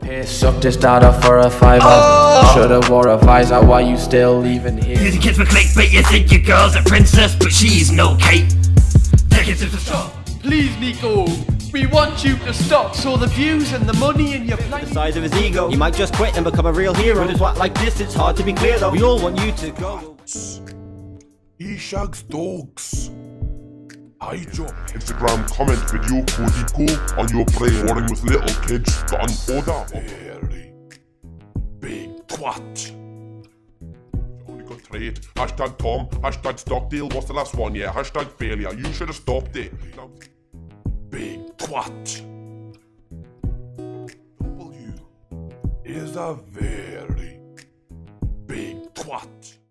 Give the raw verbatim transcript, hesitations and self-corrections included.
piss. Sucked his data for a fiver. Oh! Shoulda wore a visor. Why you still leaving here? Using kids for clickbait. You think your girl's a princess, but she's no Kate. Take it to the shop. Please, Nico. We want you to stop, so the views and the money in your plate. The size of his ego, he might just quit and become a real hero. With a twat like this, it's hard to be clear though. We all want you to go. He shags dogs. Hide your Instagram comment video cozy cool on your brain. Warning with little kids, got an order. Very big twat. Only got trade. Hashtag Tom, hashtag Stockdale. What's the last one? Yeah, hashtag failure. You should have stopped it. Big twat. W is a very big twat.